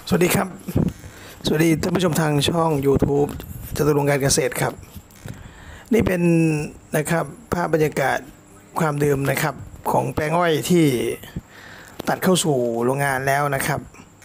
สวัสดีครับสวัสดีท่านผู้ชมทางช่อง YouTube จตุรงค์การเกษตรครับนี่เป็นนะครับภาพบรรยากาศความเดิมนะครับของแปลงอ้อยที่ตัดเข้าสู่โรงงานแล้วนะครับ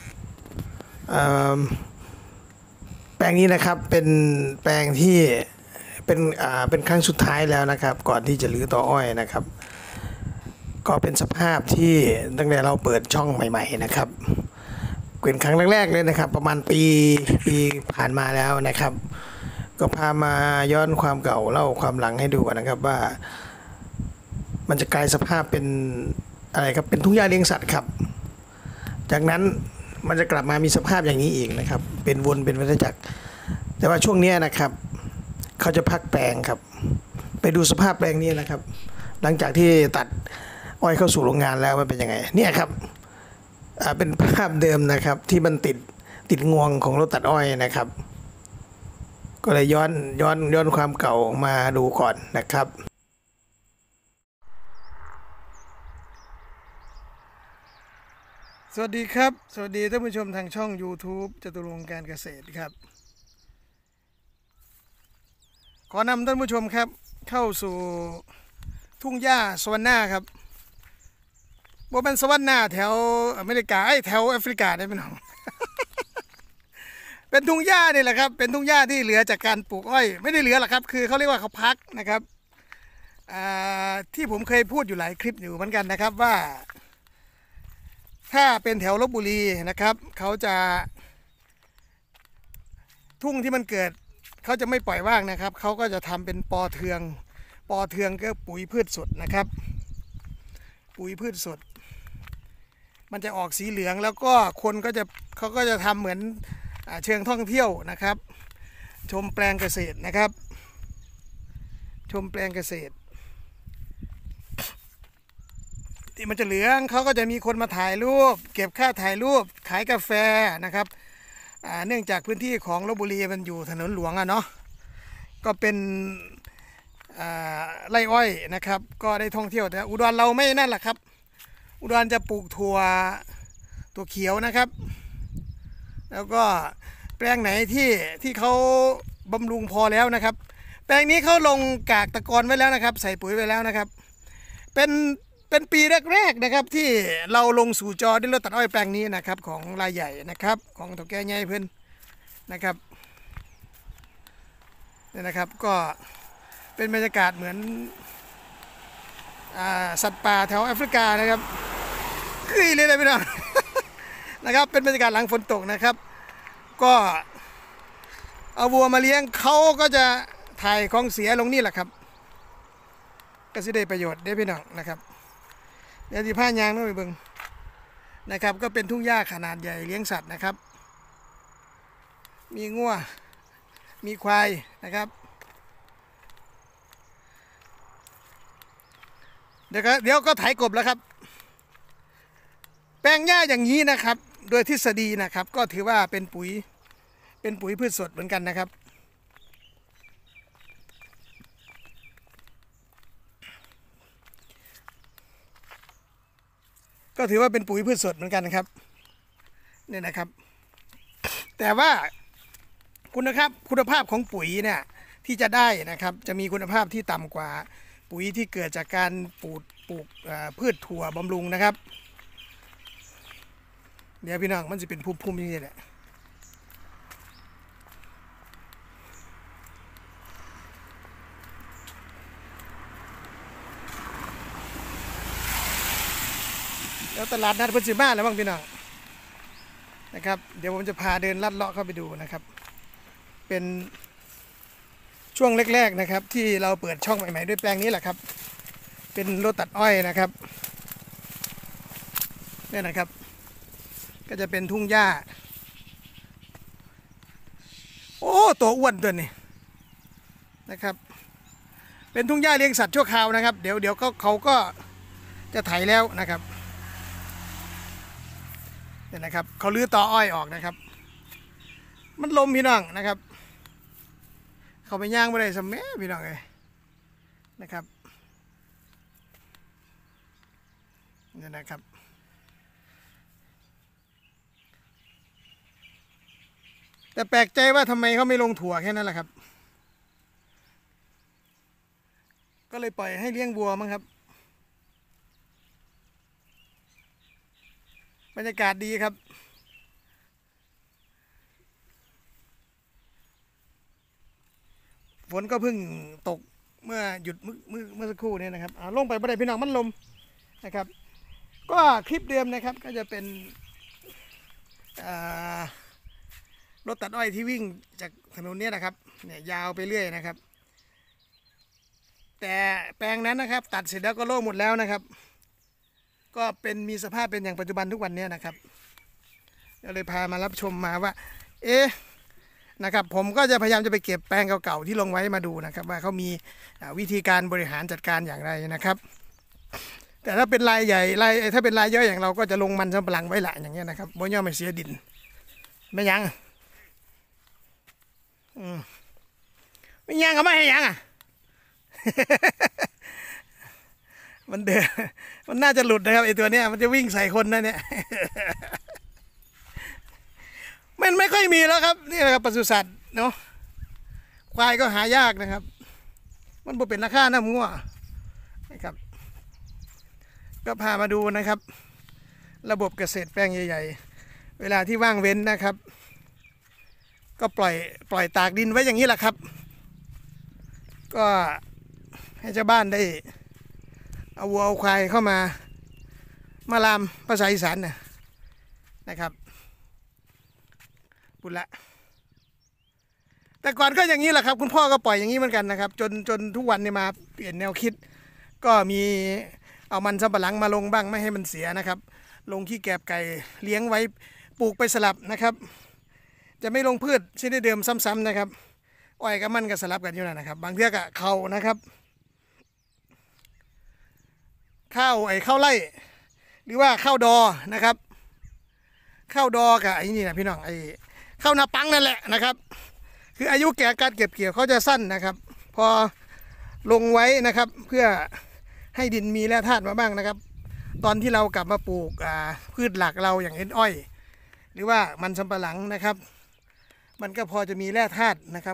แปลงนี้นะครับเป็นแปลงที่เป็นครั้งสุดท้ายแล้วนะครับก่อนที่จะรื้อต่ออ้อยนะครับก็เป็นสภาพที่ตั้งแต่เราเปิดช่องใหม่ๆนะครับเป็นครั้งแรกๆเลยนะครับประมาณปีผ่านมาแล้วนะครับก็พามาย้อนความเก่าเล่าความหลังให้ดูนะครับว่ามันจะกลายสภาพเป็นอะไรครับเป็นทุ่งหญ้าเลี้ยงสัตว์ครับจากนั้นมันจะกลับมามีสภาพอย่างนี้อีกนะครับเป็นวนเป็นวัฏจักรแต่ว่าช่วงนี้นะครับเขาจะพักแปลงครับไปดูสภาพแปลงนี้นะครับหลังจากที่ตัดอ้อยเข้าสู่โรงงานแล้วมันเป็นยังไงเนี่ยครับเป็นภาพเดิมนะครับที่มันติดงวงของรถตัดอ้อยนะครับก็เลยย้อนความเก่ามาดูก่อนนะครับสวัสดีครับสวัสดีท่านผู้ชมทางช่อง YouTube จตุรงค์การเกษตรครับขอนำท่านผู้ชมครับเข้าสู่ทุ่งหญ้าสวรรณาครับว่าเป็นสวรรณาแถวอเมริกาแถวแอฟริกาได้ไหมน้อง เป็นทุ่งหญ้านี่แหละครับเป็นทุ่งหญ้าที่เหลือจากการปลูกอ้อยไม่ได้เหลือหรอกครับคือเขาเรียกว่าเขาพักนะครับที่ผมเคยพูดอยู่หลายคลิปอยู่เหมือนกันนะครับว่าถ้าเป็นแถวลพบุรีนะครับเขาจะทุ่งที่มันเกิดเขาจะไม่ปล่อยว่างนะครับเขาก็จะทำเป็นปอเทืองก็ปุ๋ยพืชสดนะครับปุ๋ยพืชสดมันจะออกสีเหลืองแล้วก็คนเขาก็จะทำเหมือนเชิงท่องเที่ยวนะครับชมแปลงเกษตรนะครับชมแปลงเกษตรที่มันจะเหลืองเขาก็จะมีคนมาถ่ายรูปเก็บค่าถ่ายรูปขายกาแฟนะครับเนื่องจากพื้นที่ของลพบุรีมันอยู่ถนนหลวงเนาะก็เป็นไร่อ้อยนะครับก็ได้ท่องเที่ยวแต่อุดรเราไม่นั่นแหละครับอุดรจะปลูกถั่วเขียวนะครับแล้วก็แปลงไหนที่เขาบำรุงพอแล้วนะครับแปลงนี้เขาลงกากตะกอนไว้แล้วนะครับใส่ปุ๋ยไว้แล้วนะครับเป็นปีแรกๆนะครับที่เราลงสู่จอด้วยรถตัดอ้อยแปลงนี้นะครับของรายใหญ่นะครับของเฒ่าแก่ใหญ่เพิ่นนะครับนี่นะครับก็เป็นบรรยากาศเหมือนสัตว์ป่าแถวแอฟริกานะครับคือเลยนะพี่น้อง นะครับเป็นบรรยากาศหลังฝนตกนะครับก็เอาวัวมาเลี้ยงเขาก็จะถ่ายของเสียลงนี่แหละครับก็สิได้ประโยชน์ได้พี่น้องนะครับเดี๋ยวที่ผ้ายางต้องไปเบิ่งนะครับก็เป็นทุ่งหญ้าขนาดใหญ่เลี้ยงสัตว์นะครับมีงัวมีควายนะครับเดี๋ยวก็ไถกบแล้วครับแปลงหญ้าอย่างนี้นะครับโดยทฤษฎีนะครับก็ถือว่าเป็นปุ๋ยพืชสดเหมือนกันนะครับก็ถือว่าเป็นปุ๋ยพืชสดเหมือนกันนะครับเนี่ยนะครับแต่ว่าคุณภาพของปุ๋ยเนี่ยที่จะได้นะครับจะมีคุณภาพที่ต่ำกว่าปุ๋ยที่เกิดจากการปลูกพืชถั่วบำรุงนะครับเดี๋ยวพี่น้องมันจะเป็นพุ่มๆอย่างนี้แหละแล้วตลาดนัดเพิ่นสิมาแล้วบ้างพี่น้องนะครับเดี๋ยวผมจะพาเดินลัดเลาะเข้าไปดูนะครับเป็นช่วงแรกๆนะครับที่เราเปิดช่องใหม่ๆด้วยแปลงนี้แหละครับเป็นรถตัดอ้อยนะครับเนี่ยนะครับก็จะเป็นทุ่งหญ้าโอ้ตัวอ้วนตัวนี้นะครับเป็นทุ่งหญ้าเลี้ยงสัตว์ชั่วคราวนะครับเดี๋ยวเขาก็จะไถแล้วนะครับเนี่ยนะครับเขาลื้อตออ้อยออกนะครับมันลมพี่น้องนะครับเขาไปย่างไม่ได้สมัยพี่น้องเลยนะครับเนี่ยนะครับแต่แปลกใจว่าทำไมเขาไม่ลงถั่วแค่นั้นแหละครับก็เลยปล่อยให้เลี้ยงวัวมั้งครับบรรยากาศดีครับฝนก็เพิ่งตกเมื่อหยุดเมื่อสักครู่นี้นะครับลงไปบ่ได้พี่น้องมันลมนะครับก็คลิปเดิมนะครับก็จะเป็นรถตัดอ้อยที่วิ่งจากถนนนี้นะครับเนี่ยยาวไปเรื่อยนะครับแต่แปลงนั้นนะครับตัดเสร็จแล้วก็โล่งหมดแล้วนะครับก็เป็นมีสภาพเป็นอย่างปัจจุบันทุกวันนี้นะครับก็เลยพามารับชมมาว่านะครับผมก็จะพยายามจะไปเก็บแปลงเก่าๆที่ลงไว้มาดูนะครับว่าเขามีวิธีการบริหารจัดการอย่างไรนะครับแต่ถ้าเป็นรายใหญ่ถ้าเป็นรายย่อยอย่างเราก็จะลงมันสำปะหลังไว้ละอย่างเงี้ยนะครับบ่ย่อไม่เสียดินไม่ยังไม่ยังก็ไม่ให้ยังมันเดือมันน่าจะหลุดนะครับไอตัวเนี้ยมันจะวิ่งใส่คนนะเนี่ยมันไม่ค่อยมีแล้วครับนี่แหละครับปศุสัตว์เนาะควายก็หายากนะครับมันบ่เป็นราคาน้ำงัวนะครับก็พามาดูนะครับระบบเกษตรแปลงใหญ่ๆเวลาที่ว่างเว้นนะครับก็ปล่อยตากดินไว้อย่างนี้แหละครับก็ให้ชาวบ้านได้เอาวัวเอาควายเข้ามาลามภาษาอีสานนะครับบุญละแต่ก่อนก็อย่างนี้แหละครับคุณพ่อก็ปล่อยอย่างนี้เหมือนกันนะครับจนทุกวันนี้มาเปลี่ยนแนวคิดก็มีเอามันสำปะหลังมาลงบ้างไม่ให้มันเสียนะครับลงขี้แกบไก่เลี้ยงไว้ปลูกไปสลับนะครับจะไม่ลงพืชชนิดเดิมซ้ำๆนะครับอ้อยกับมันก็สลับกันอยู่นะครับบางเทีก็เขานะครับข้าวไร่หรือว่าข้าวดอนะครับข้าวดอกับไอ้นี่นะพี่น้องข้าวนาปังนั่นแหละนะครับคืออายุแก่การเก็บเกี่ยวเขาจะสั้นนะครับพอลงไว้นะครับเพื่อให้ดินมีแร่ธาตุมาบ้างนะครับตอนที่เรากลับมาปลูกพืชหลักเราอย่างอ้อยหรือว่ามันสำปะหลังนะครับมันก็พอจะมีแร่ธาตุนะครับ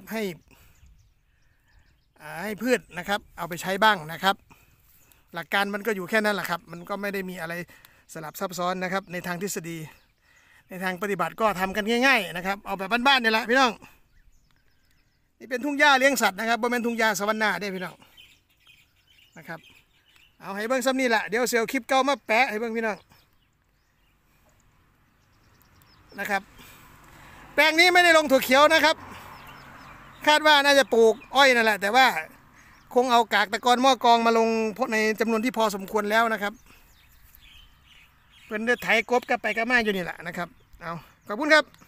ให้พืชนะครับเอาไปใช้บ้างนะครับหลักการมันก็อยู่แค่นั้นแหละครับมันก็ไม่ได้มีอะไรสลับซับซ้อนนะครับในทางทฤษฎีในทางปฏิบัติก็ทำกันง่ายๆนะครับเอาแบบบ้านๆนี่แหละพี่น้องนี่เป็นทุ่งหญ้าเลี้ยงสัตว์นะครับบริเวณทุ่งหญ้าสวรรค์นาได้พี่น้องนะครับเอาให้เบิ้งซ้ำนี่แหละเดี๋ยวเสียวคลิปเก่ามาแปะให้เบิ้งพี่น้องนะครับแปลงนี้ไม่ได้ลงถั่วเขียวนะครับคาดว่าน่าจะปลูกอ้อยนั่นแหละแต่ว่าคงเอากากตะกอนหม้อกองมาลงในจำนวนที่พอสมควรแล้วนะครับเพิ่นได้ไถกบกับไปกับมาอยู่นี่แหละนะครับเอาขอบคุณครับ